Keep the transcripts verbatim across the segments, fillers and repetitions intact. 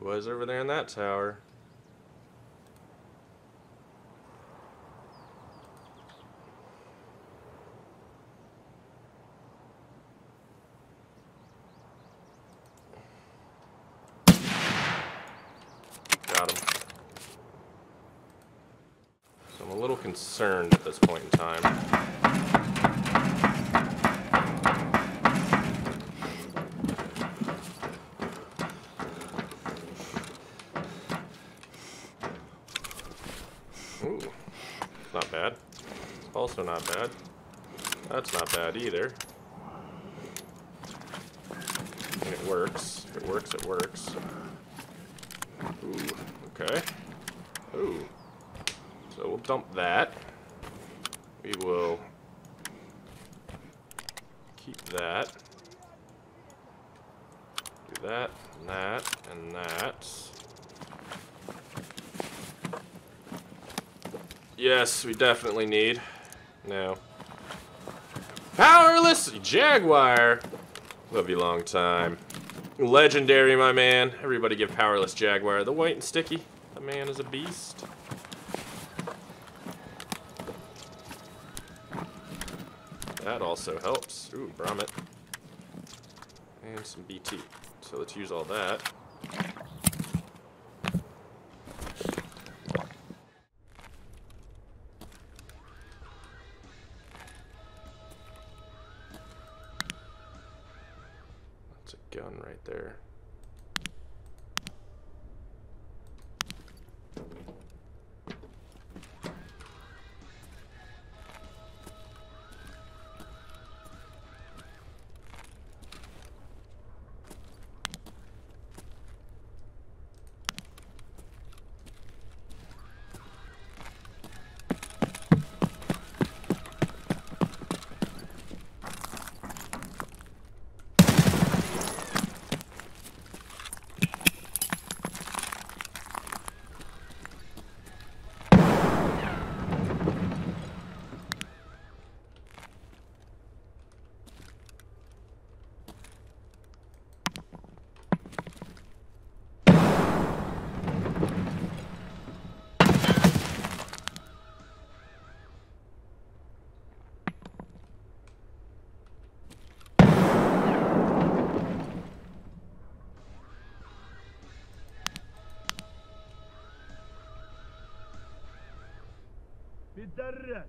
Who was over there in that tower? Got him. So I'm a little concerned at this point in time. Ooh, not bad. Also not bad. That's not bad either. And it works. If it works, it works. Ooh, okay. Ooh. So we'll dump that. We will keep that. Do that, and that, and that. Yes, we definitely need. No. Powerless Jaguar! Love you long time. Legendary, my man. Everybody give Powerless Jaguar the white and sticky. The man is a beast. That also helps. Ooh, Brommet. And some B T. So let's use all that. That's a gun right there. بيتدرس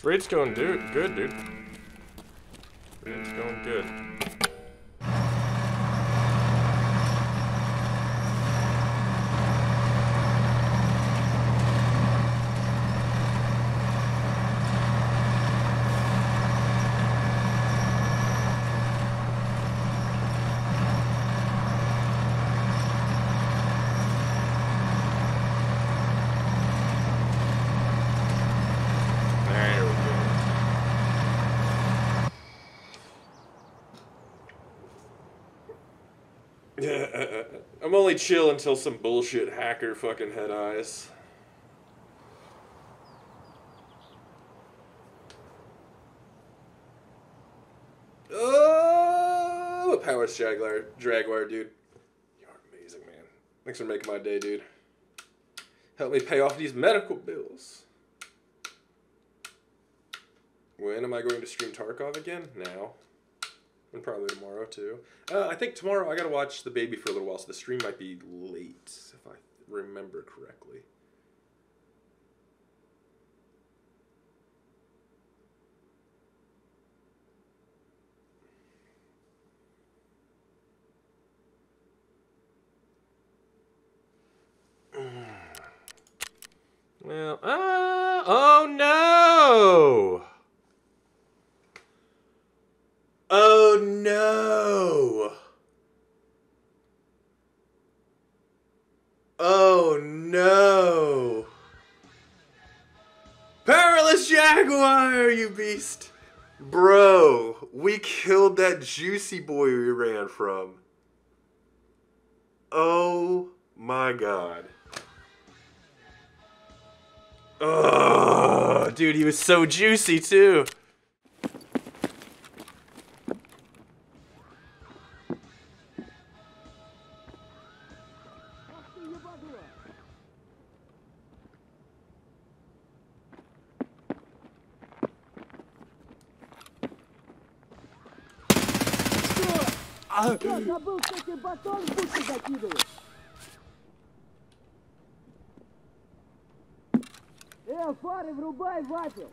Raid's going dude, good, dude. Raid's going good. Yeah, I'm only chill until some bullshit hacker fucking head eyes. Oh, Powers Jaguar, Jaguar, dude. You're amazing, man. Thanks for making my day, dude. Help me pay off these medical bills. When am I going to stream Tarkov again? Now. And probably tomorrow, too. Uh, I think tomorrow I gotta watch The Baby for a little while, so the stream might be late, if I remember correctly. Well, uh, oh no! Oh no! Oh no! Perilous Jaguar, you beast! Bro, we killed that juicy boy we ran from. Oh my god. Oh, dude, he was so juicy too. Что, забыл, что тебе батон в бутсы закидывают? Э, фары врубай, вафель!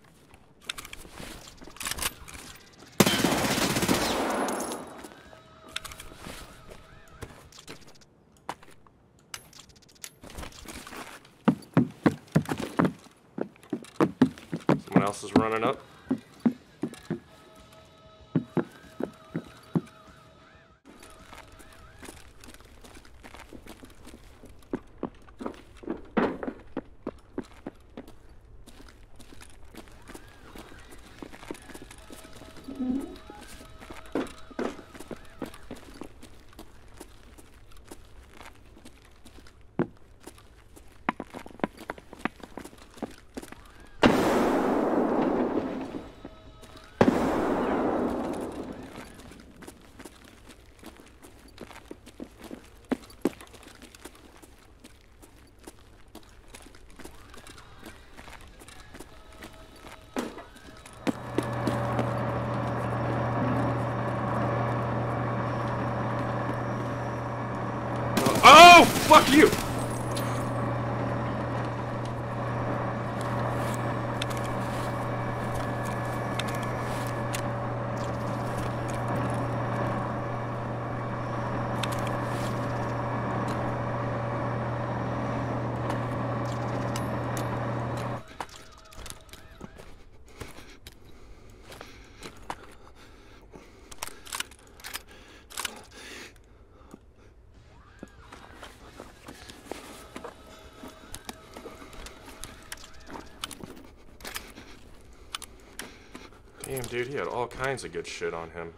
Someone else is running up. Oh, fuck you! Damn, dude, he had all kinds of good shit on him.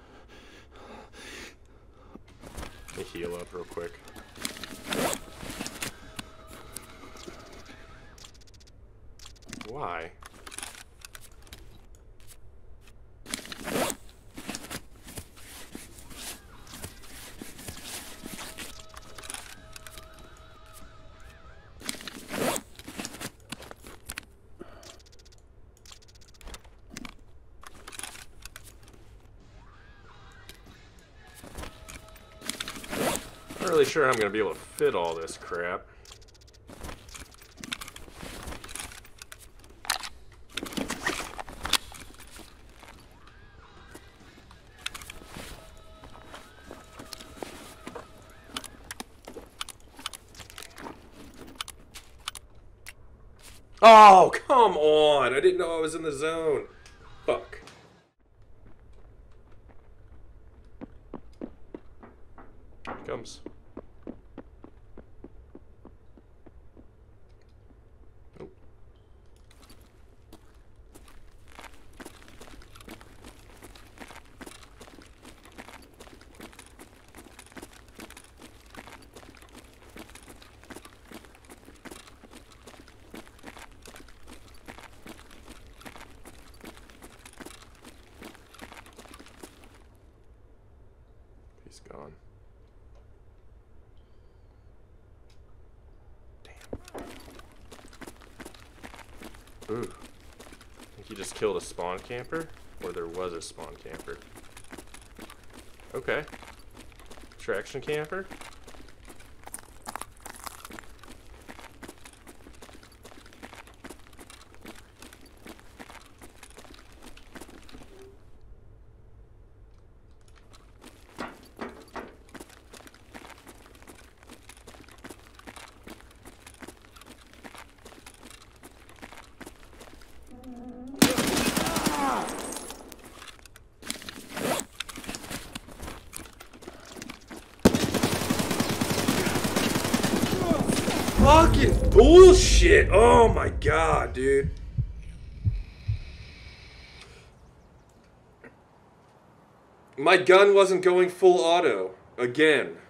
Let me heal up real quick. Why? Not really sure I'm gonna be able to fit all this crap. Oh, come on. I didn't know I was in the zone. Fuck. Here he comes. Nope. He's gone. Ooh. I think he just killed a spawn camper? Or there was a spawn camper. Okay. Traction camper? Fucking bullshit! Oh my god, dude. My gun wasn't going full auto. Again.